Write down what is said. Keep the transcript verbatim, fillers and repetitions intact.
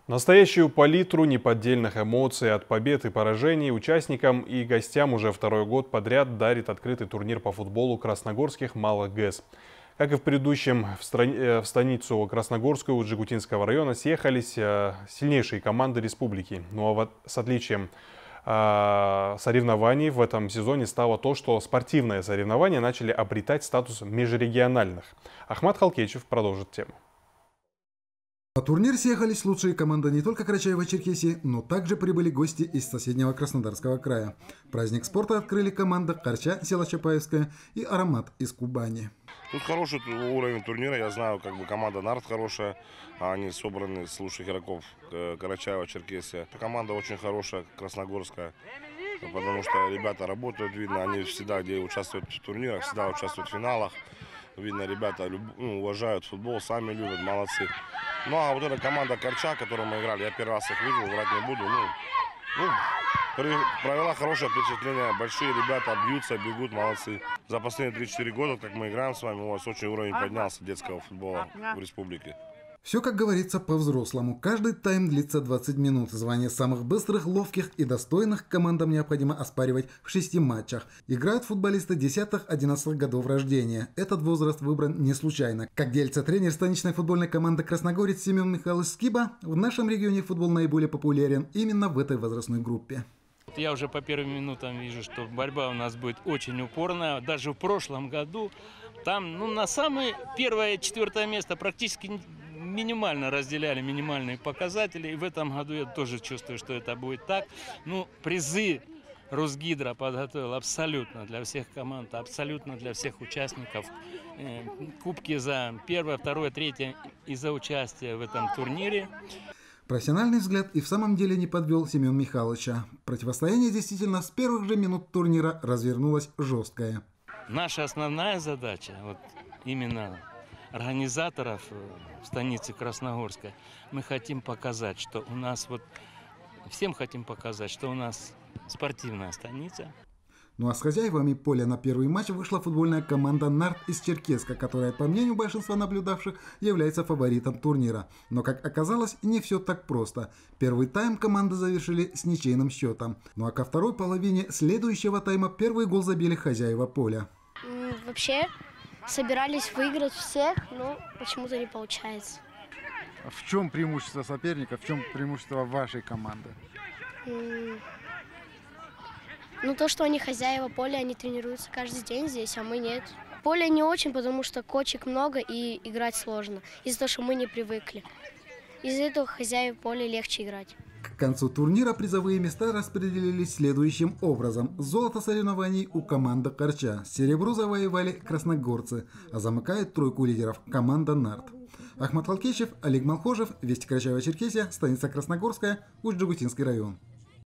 Настоящую палитру неподдельных эмоций от побед и поражений участникам и гостям уже второй год подряд дарит открытый турнир по футболу красногорских малых ГЭС. Как и в предыдущем, в, стране, в станицу Красногорскую у Джигутинского района съехались э, сильнейшие команды республики. Ну а вот с отличием э, соревнований в этом сезоне стало то, что спортивные соревнования начали обретать статус межрегиональных. Ахмат Халкечев продолжит тему. На турнир съехались лучшие команды не только Карачаево-Черкесии, но также прибыли гости из соседнего Краснодарского края. Праздник спорта открыли команды Карча, село Чапаевское, и Аромат из Кубани. Тут хороший уровень турнира, я знаю, как бы команда Нарт хорошая, они собраны с лучших игроков Карачаево-Черкесия. Команда очень хорошая, красногорская, потому что ребята работают, видно, они всегда, где участвуют в турнирах, всегда участвуют в финалах. Видно, ребята ну, уважают футбол, сами любят, молодцы. Ну а вот эта команда Карча, которую мы играли, я первый раз их видел, врать не буду. Ну, ну, провела хорошее впечатление, большие ребята бьются, бегут, молодцы. За последние три-четыре года, как мы играем с вами, у вас очень уровень поднялся детского футбола в республике. Все, как говорится, по-взрослому. Каждый тайм длится двадцать минут. Звание самых быстрых, ловких и достойных командам необходимо оспаривать в шести матчах. Играют футболисты десятых-одиннадцатых годов рождения. Этот возраст выбран не случайно. Как делится тренер станичной футбольной команды «Красногорец» Семен Михайлович Скиба, в нашем регионе футбол наиболее популярен именно в этой возрастной группе. Я уже по первым минутам вижу, что борьба у нас будет очень упорная. Даже в прошлом году там ну, на самое первое четвертое место практически минимально разделяли минимальные показатели. И в этом году я тоже чувствую, что это будет так. Ну, призы Росгидро подготовил абсолютно для всех команд, абсолютно для всех участников. Кубки за первое, второе, третье и за участие в этом турнире. Профессиональный взгляд и в самом деле не подвел Семен Михайловича. Противостояние действительно с первых же минут турнира развернулось жесткое. Наша основная задача, вот именно организаторов в станице Красногорска, мы хотим показать, что у нас вот, всем хотим показать, что у нас спортивная станица. Ну а с хозяевами поля на первый матч вышла футбольная команда «Нарт» из Черкесска, которая, по мнению большинства наблюдавших, является фаворитом турнира. Но, как оказалось, не все так просто. Первый тайм команды завершили с ничейным счетом. Ну а ко второй половине следующего тайма первый гол забили хозяева поля. Вообще собирались выиграть всех, но почему-то не получается. В чем преимущество соперника, в чем преимущество вашей команды? Ну, то, что они хозяева поля, они тренируются каждый день здесь, а мы нет. Поле не очень, потому что кочек много и играть сложно, из-за того, что мы не привыкли. Из-за этого хозяева поля легче играть. К концу турнира призовые места распределились следующим образом. Золото соревнований у команды Карча, серебро завоевали красногорцы, а замыкает тройку лидеров команда «Нарт». Ахмат Халкечев, Олег Малхожев, Вести Карачаево-Черкесия, станица Красногорская, Усть-Джигутинский район.